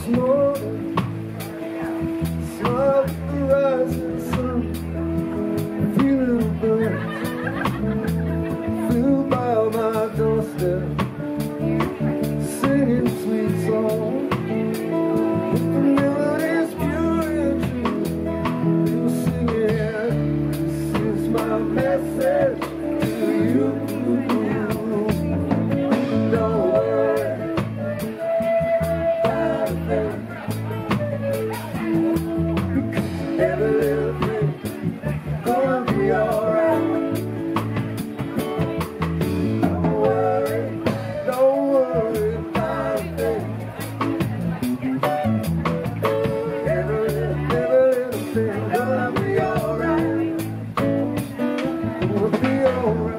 this morning, smile at the rising sun. A few little birds flew by my doorstep, singing sweet songs. With the melodies pure and true, they were singing, this is my message to you. Don't worry about a thing, because every little thing gonna be alright. Don't worry about a thing. Every little thing gonna be alright. Gonna be alright.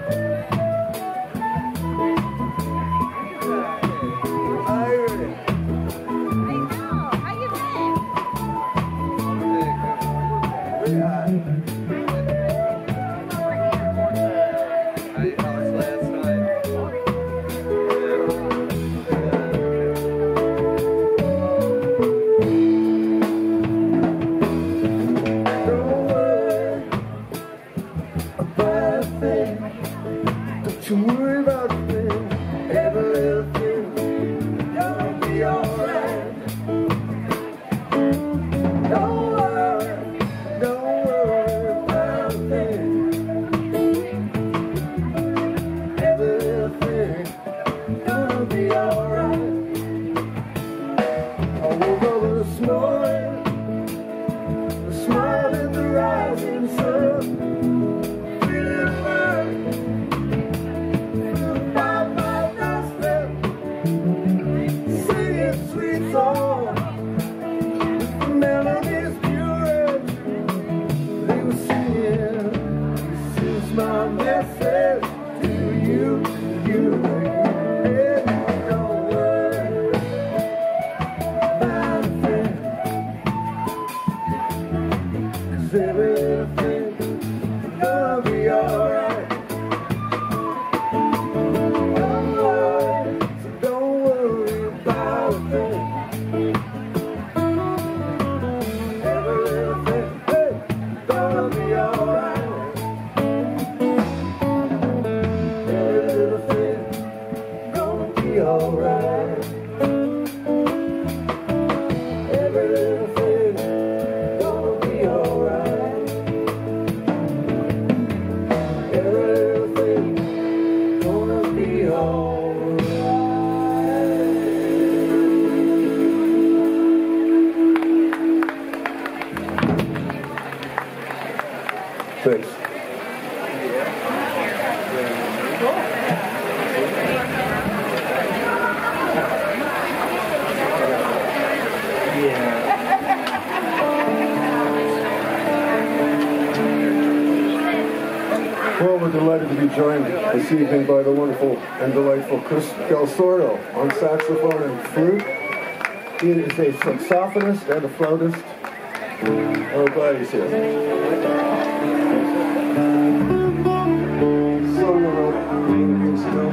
Don't you worry about a thing, every little thing gonna be alright. Don't worry about a thing, every little thing gonna be alright. I woke up this morning, a smile in the rising sun. My message to you, don't worry about a thing, 'cause everything's gonna be alright. Don't worry about a thing. Everything, hey, gonna be alright. Alright. Every little thing gonna be alright. Every little thing gonna be alright. Thanks. Well, we're delighted to be joined this evening by the wonderful and delightful Chris Del Sordo on saxophone and flute. He is a saxophonist and a flautist. Oh, glad he's here. Song I wrote many years ago.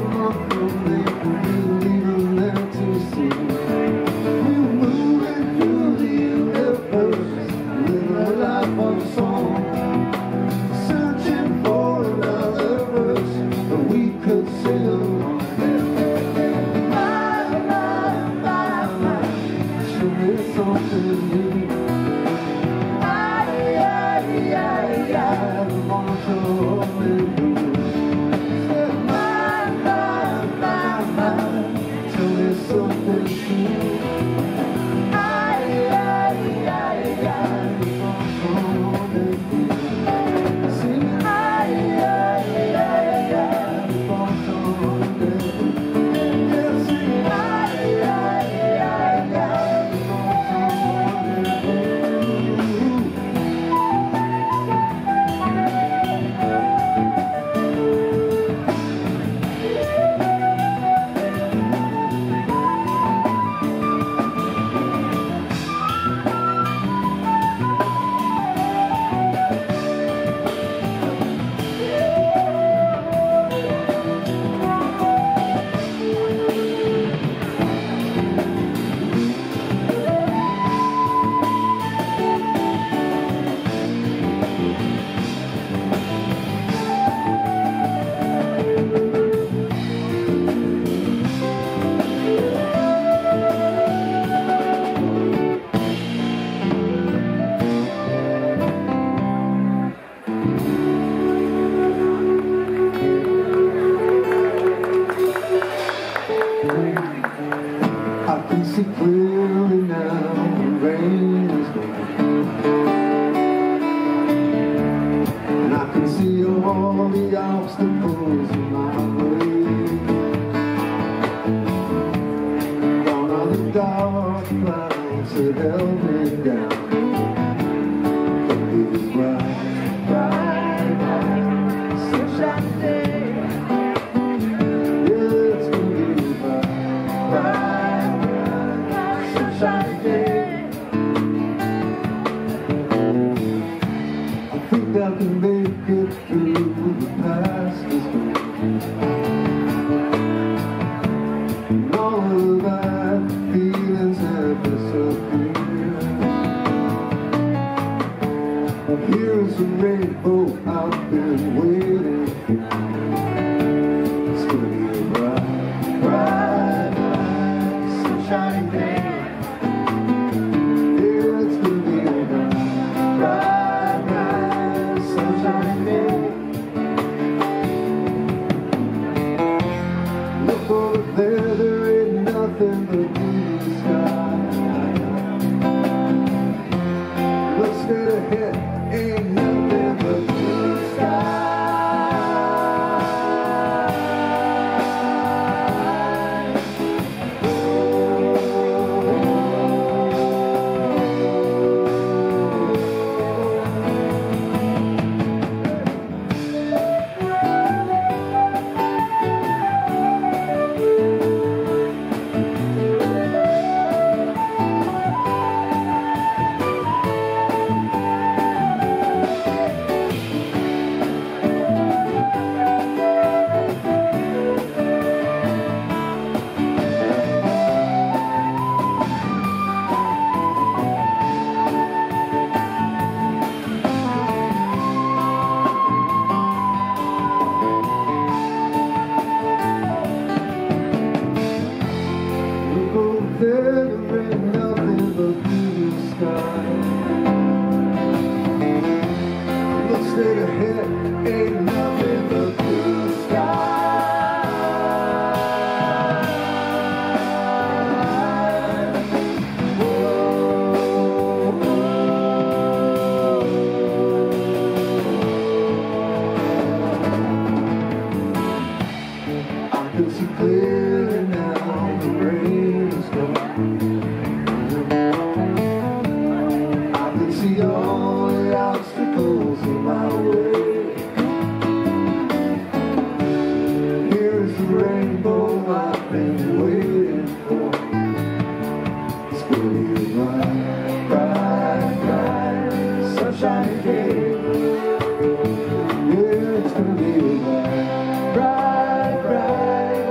Bright, bright,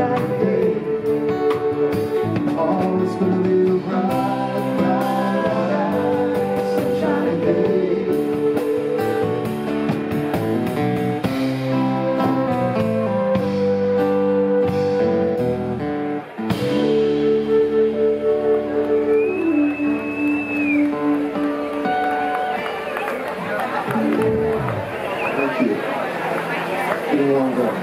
sunshine day. Oh, it's gonna be a bright, bright, sunshine day. Thank you. Getting warmed up.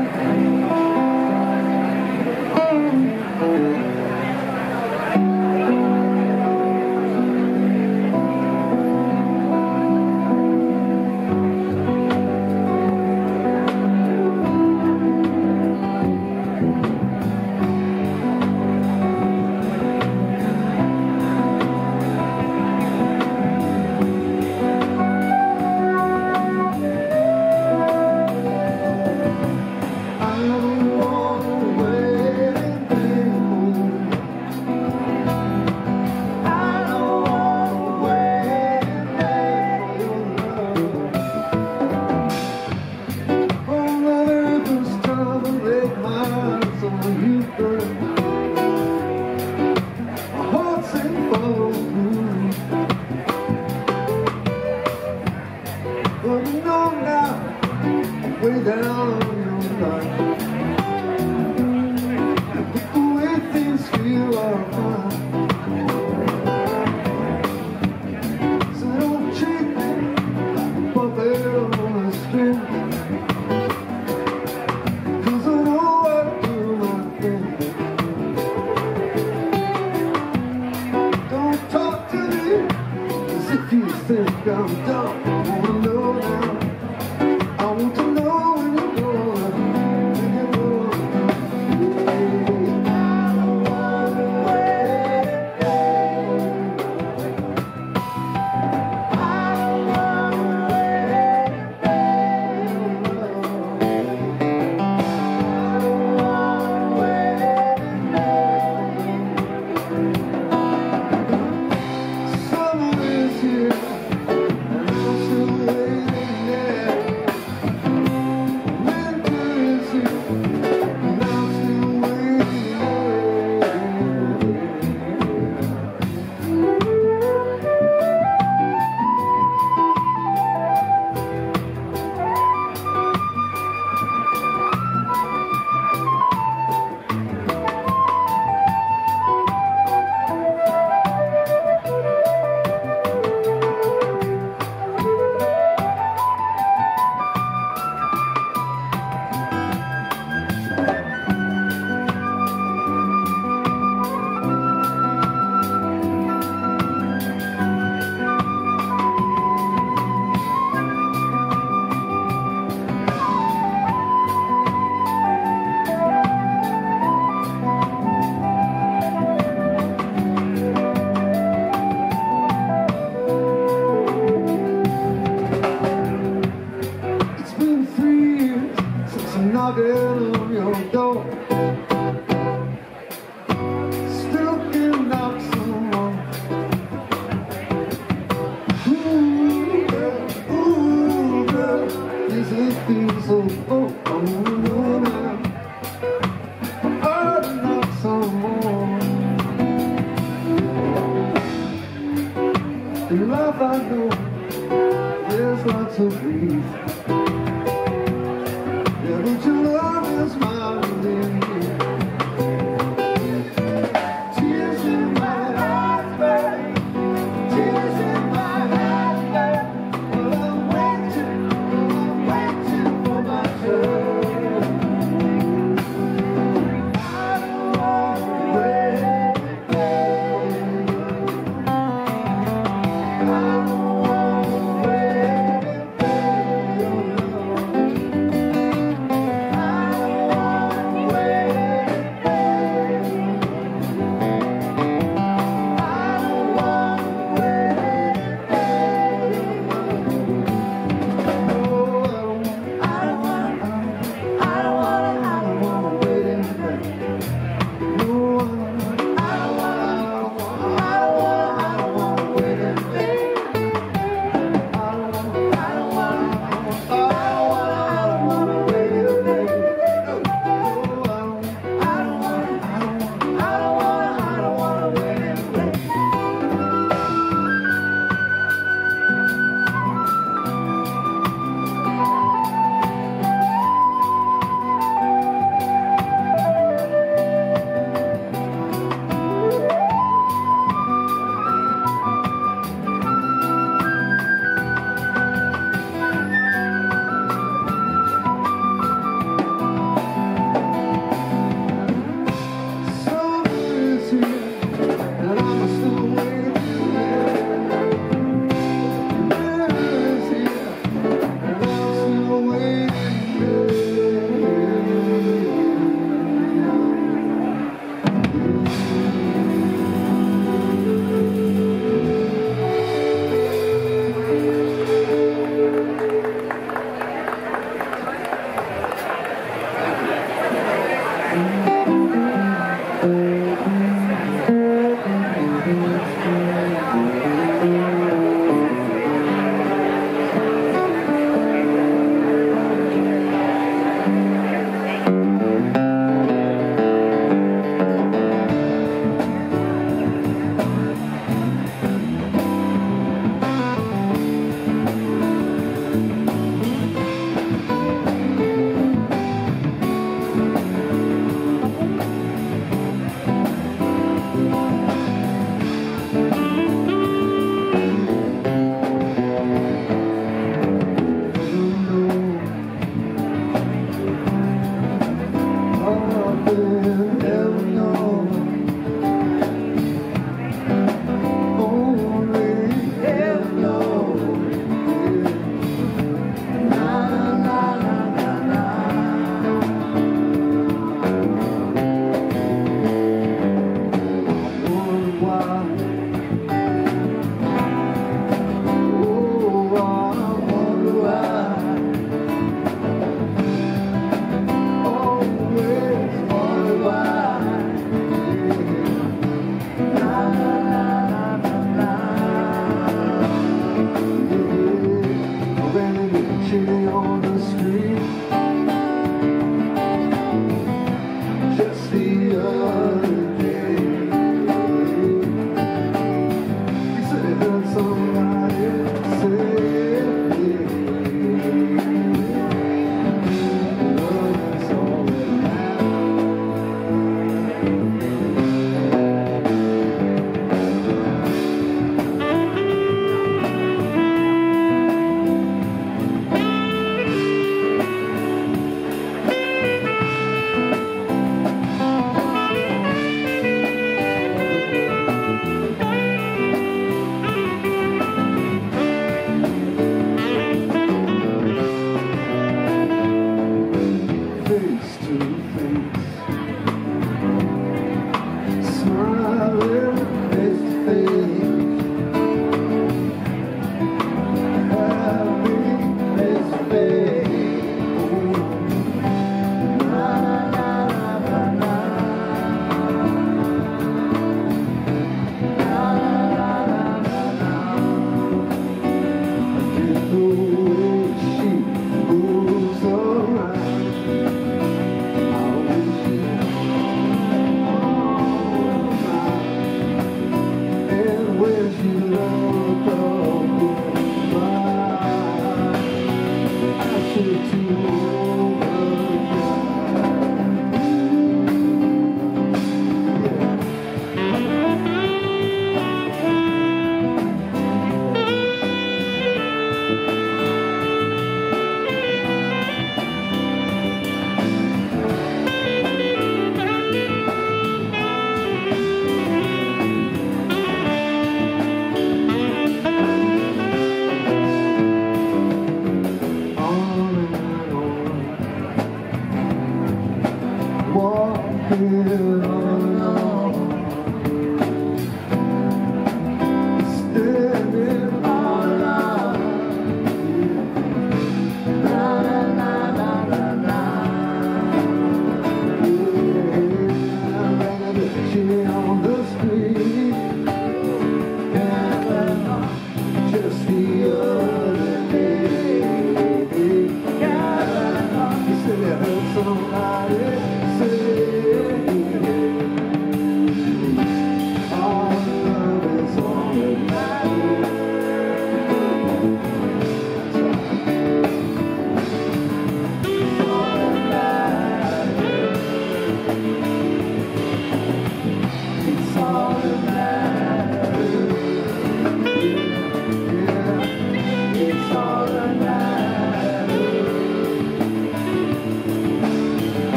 Way down on your line, the way things feel are fine. So don't treat me like a puppet on a string, 'cause I know I do my thing. Don't talk to me as if you think I'm dumb. I wanna know now. I want to know when you're gone, when you're gone. I don't wanna wait. I don't wanna wait. I don't wanna wait. Summer is here, and I'm still waiting there. Knocking on your door, still can knock some more. Ooh, girl, this is feels so full. I wanna know now. I'll knock some more. In life I know there's lots of grief. Yeah, but your love is my relief.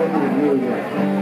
pleasure with you again.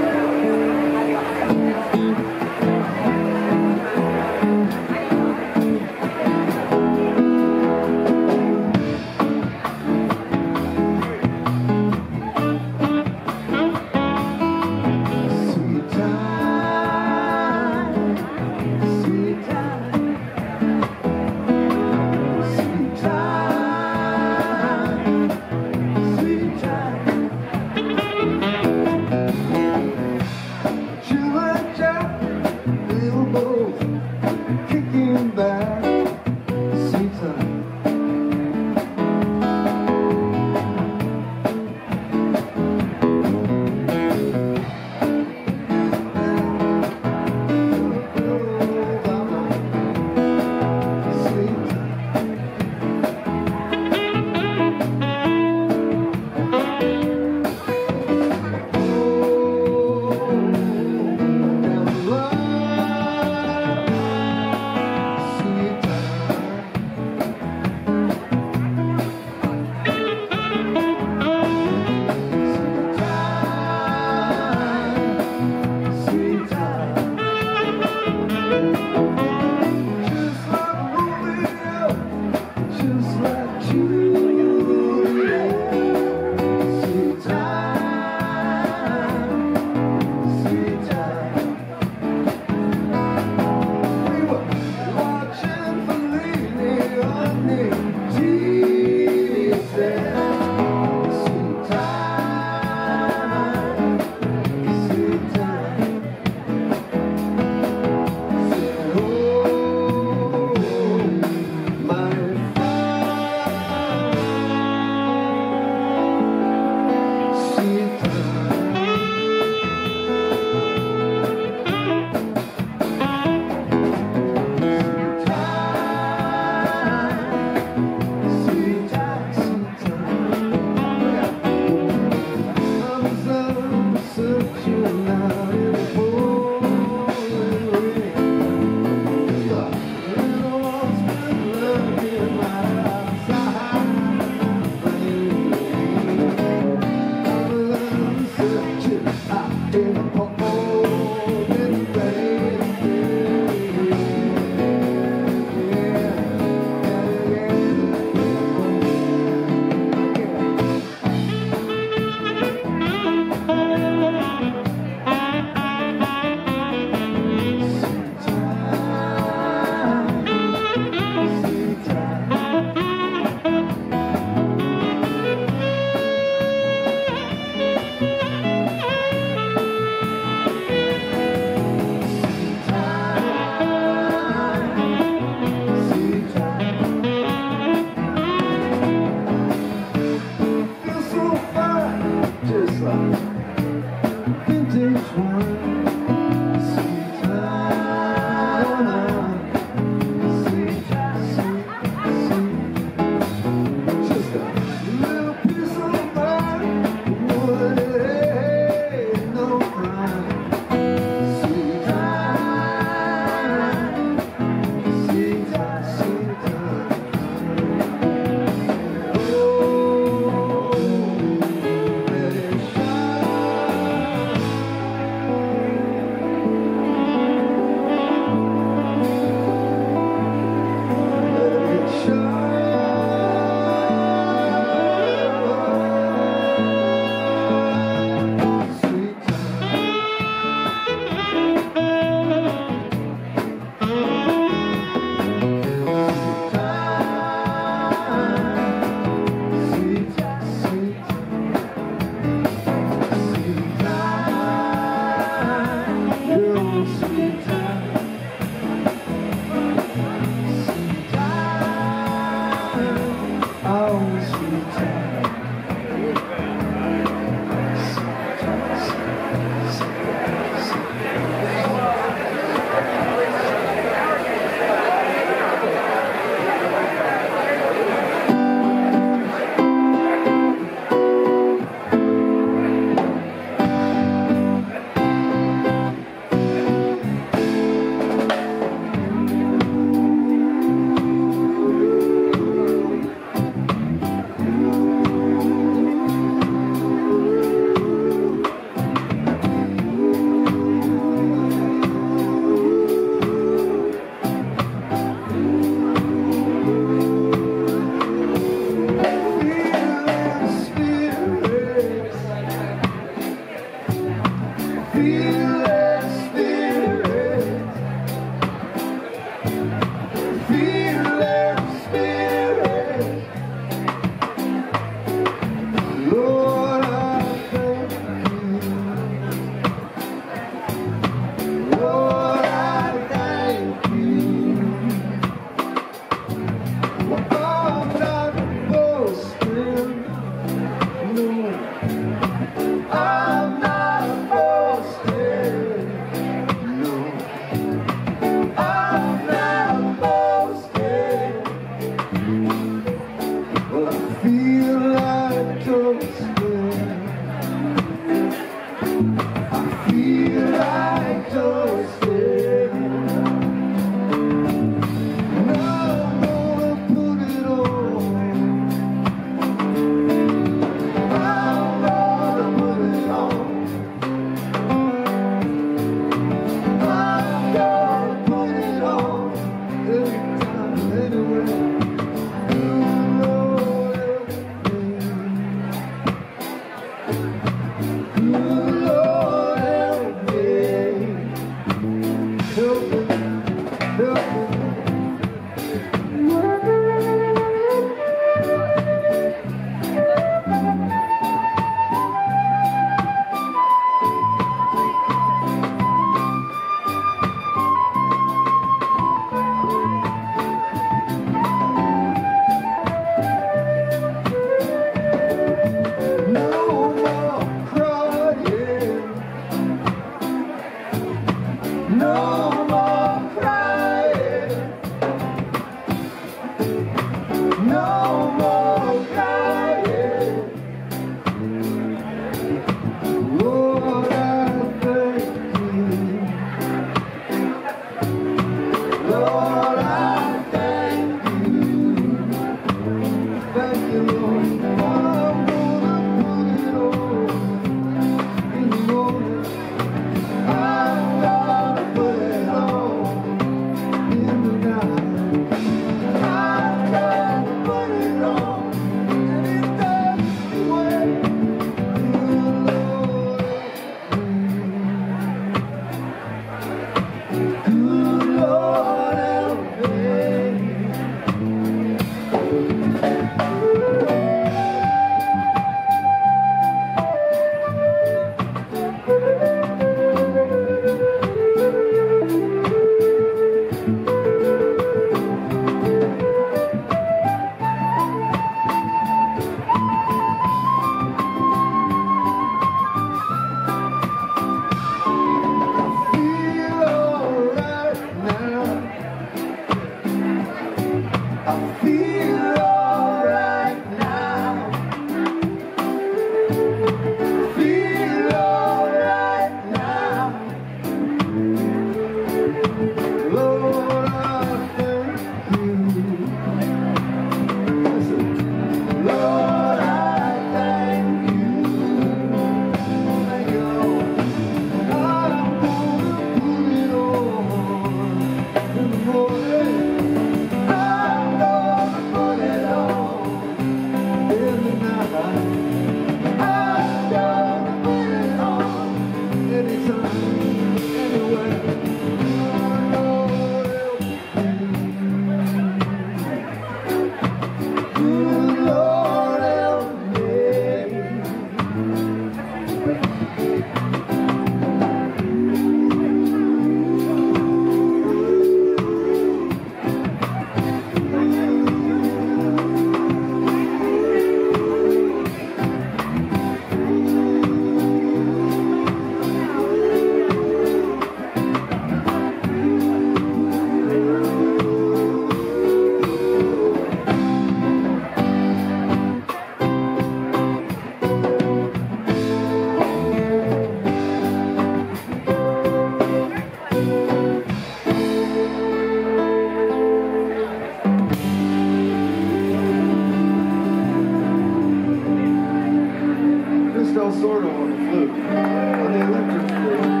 Sordo on the flute, on the electric flute.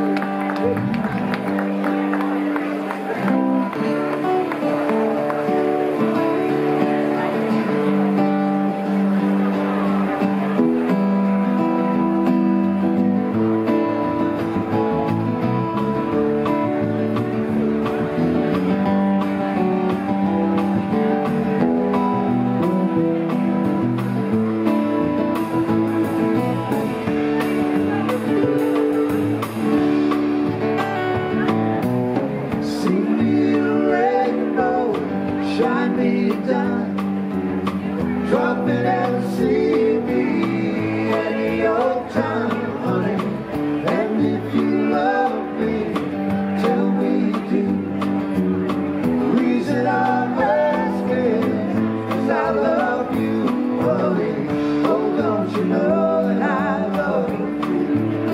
Shine me down, drop it and see me any old time, honey. And if you love me, tell me do. The reason I'm asking is I love you, honey. Oh, don't you know that I love you?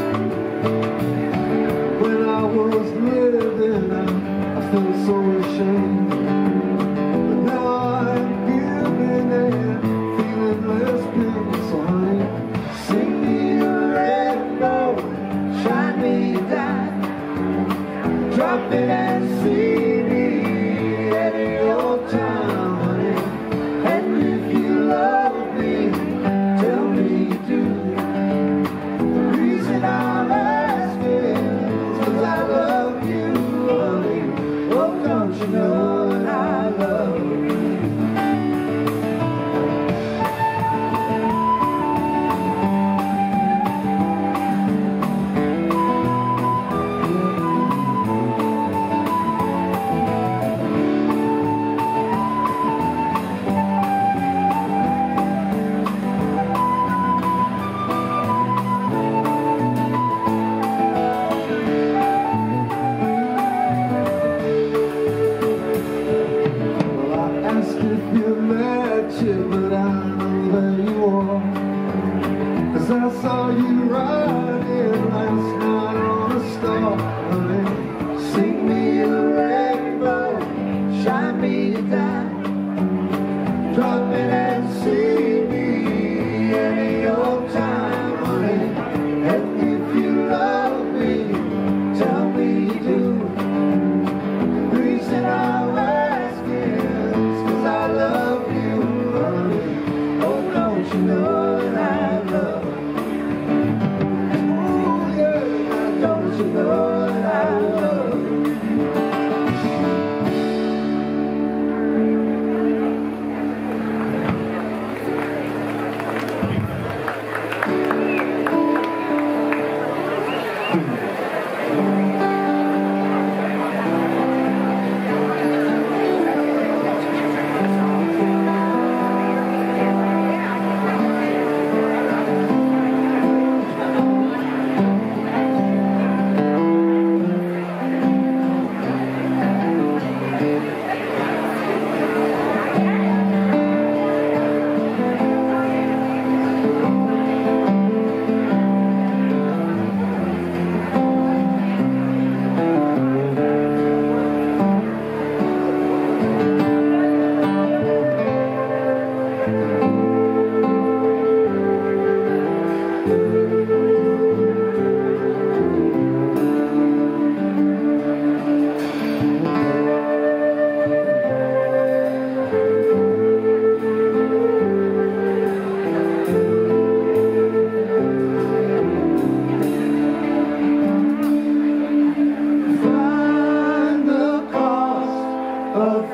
When I was living, I felt so ashamed. Drop it and see me any old time, honey. And if you love me, tell me do. The reason I'm asking is 'cause I love you, honey. Oh, don't you know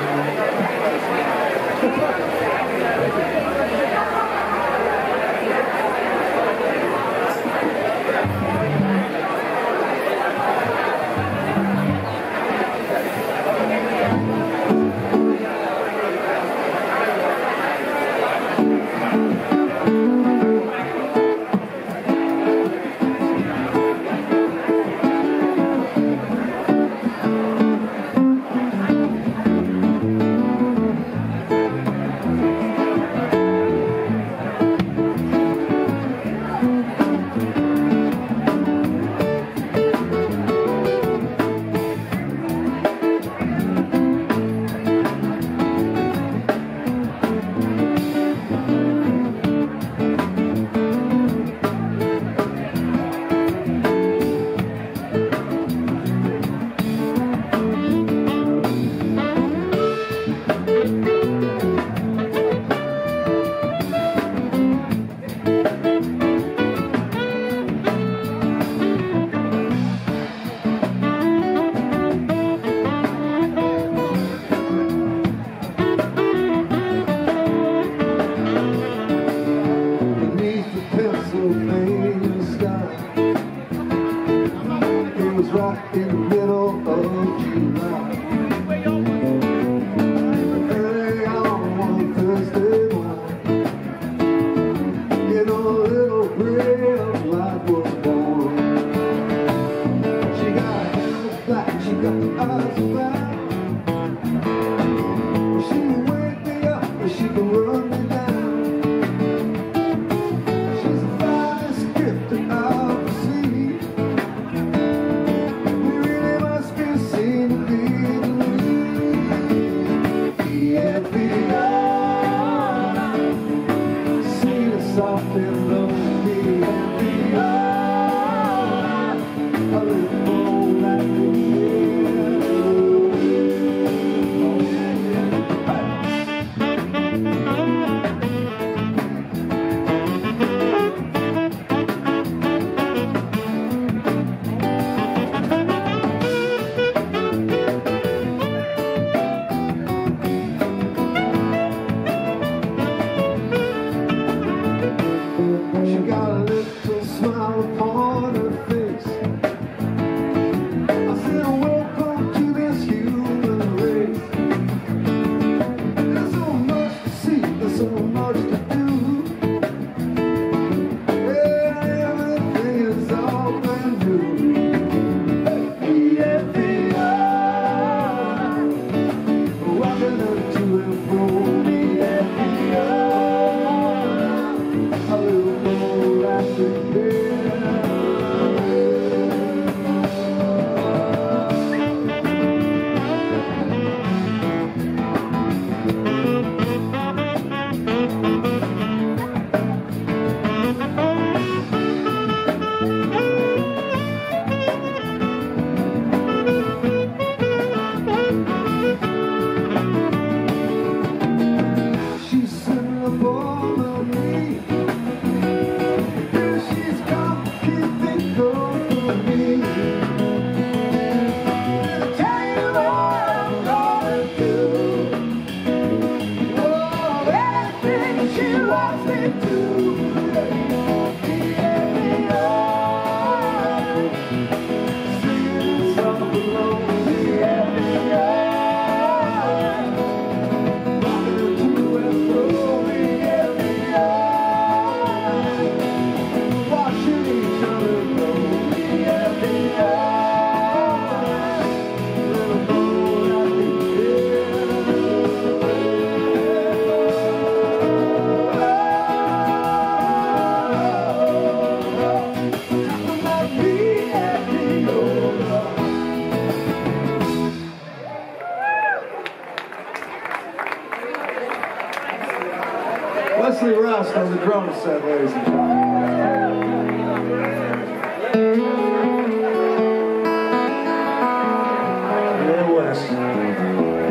Leslie Rust on the drum set, ladies and gentlemen. And West.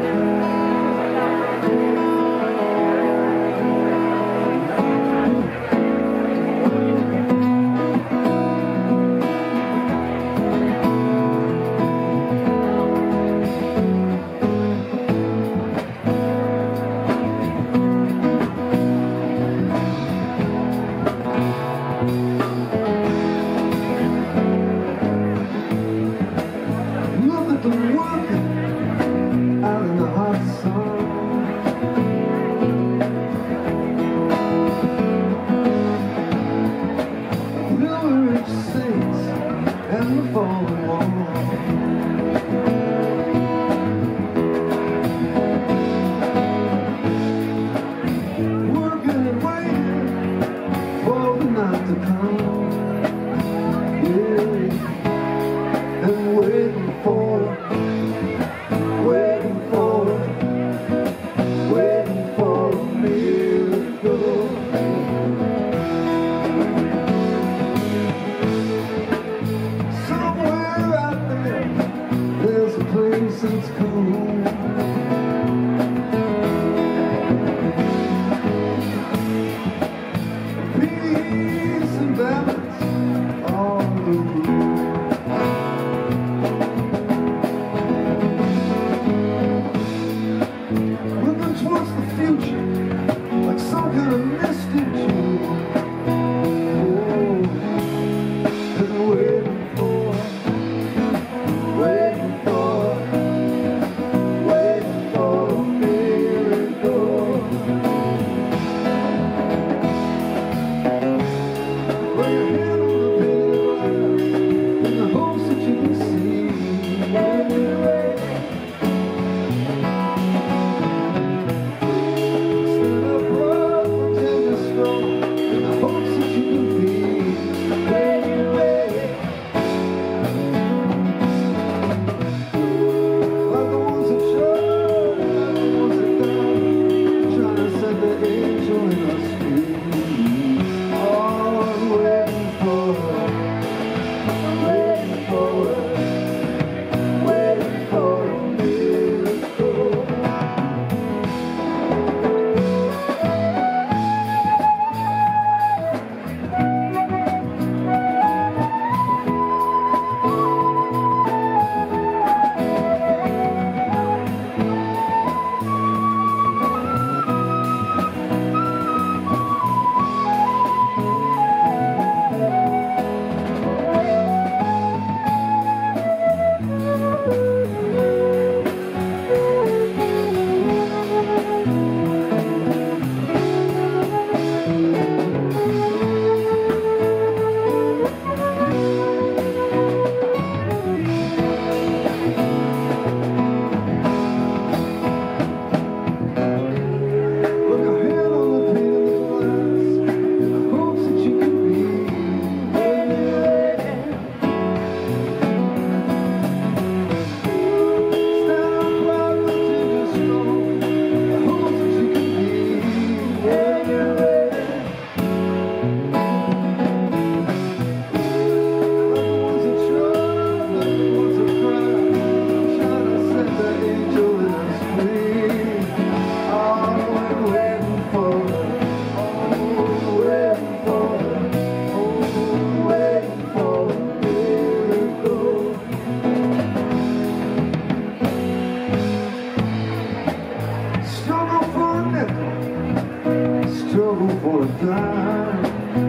trouble for a time.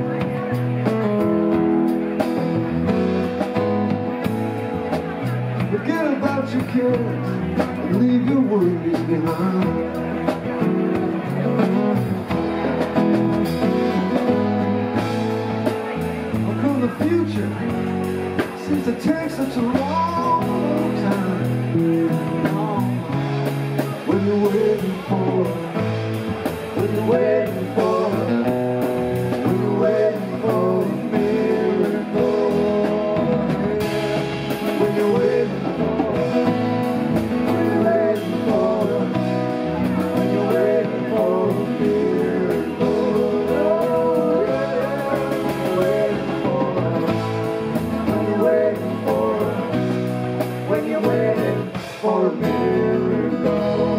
Forget about your kids and leave your worries behind. How come the future seems to take such a long time? When you're waiting for, when you're waiting for, when you're waiting for a miracle, when you're waiting for, when you're waiting for, when you're waiting for a miracle, waiting for, when you're waiting for, when you're waiting for a miracle.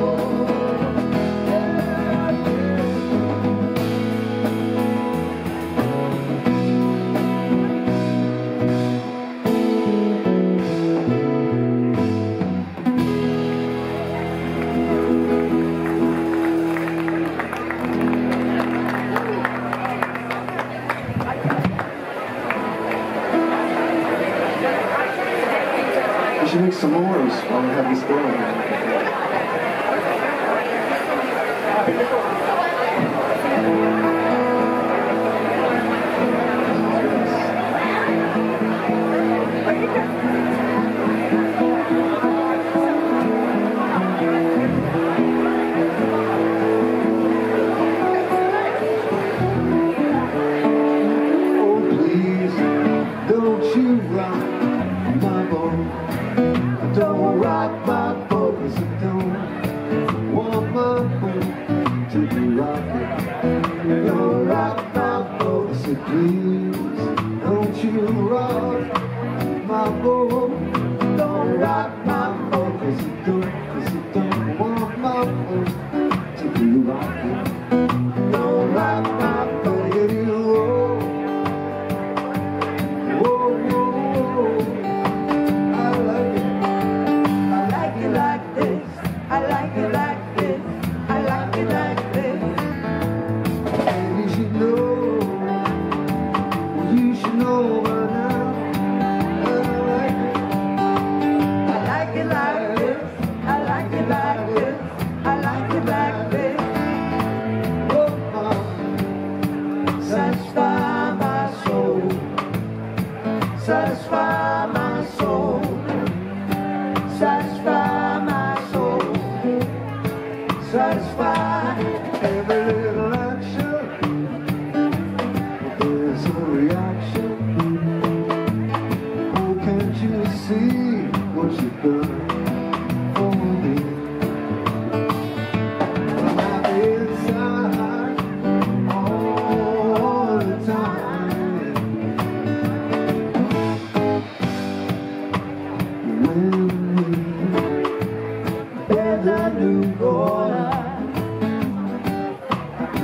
We should make some more while we have this going. Oh, please, don't you rock my boat. Don't rock my boat, 'cause I don't want my boat to be rocking. Don't rock my boat, I said please. Don't you rock my boat. Don't rock my boat, 'cause I don't want my boat to be rocking. Don't rock my boat, whoa, whoa, whoa, whoa. I like it. I like it like this, I like it like this, I like it like this. And you should know by now. I like it. I like it like this, I like it like this, I like it like this. Oh, Satisfy my soul, satisfy my soul, satisfy my soul, satisfy. every little action, there's a reaction. Oh, can't you see what you've done for me? I'm happy inside all the time. When we bend a new corner,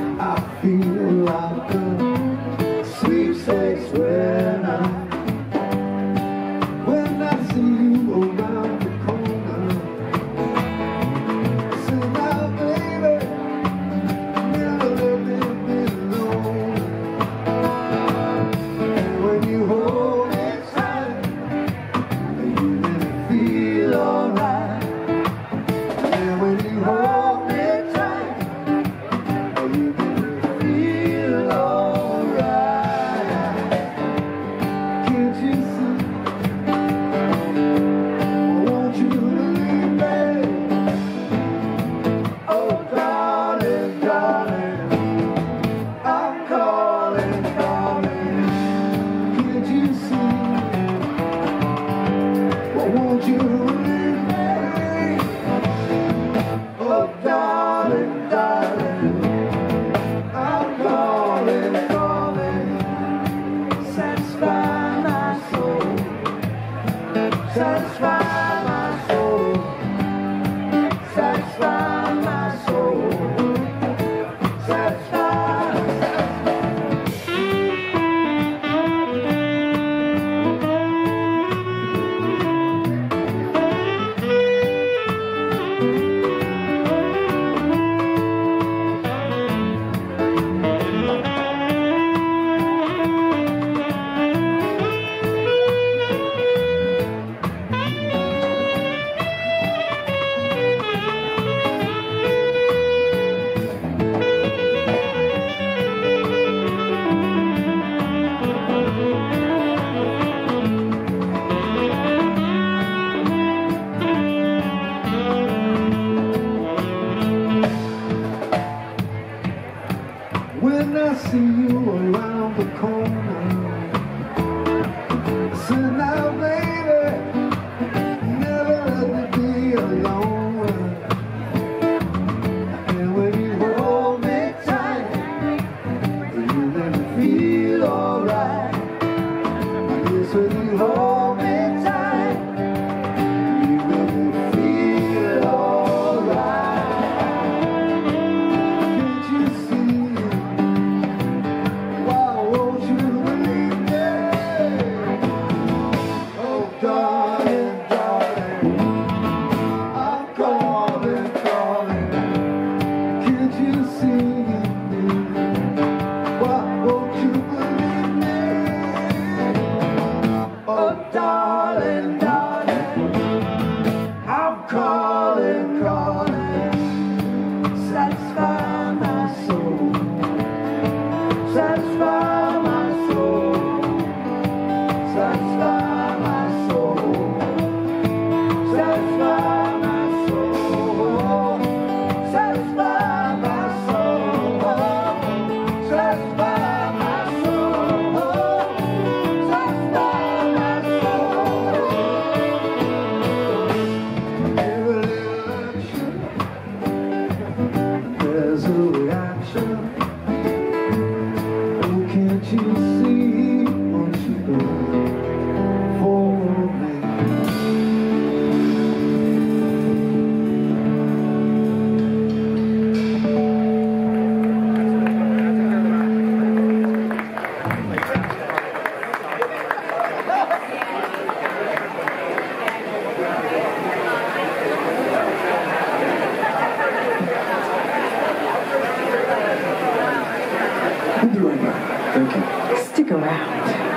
see you around the corner. So now, baby, never let me be alone. And when you hold me tight, you let me feel alright. Yes, when you hold me tight, you let me feel alright. Can't you see? Why won't you believe me? Oh, darling, darling, I'm calling, calling. Can't you see me? Why won't you believe me? Oh, darling, darling, I'm calling, calling. Satisfy my soul. Satisfy my soul. Satisfy my soul. Satisfy my soul. Satisfy my soul. Satisfy my soul. Satisfy my soul. Every little action, there's a reaction. Oh, can't you see? Won't you do it for me? We'll be right back. Thank you. Stick around.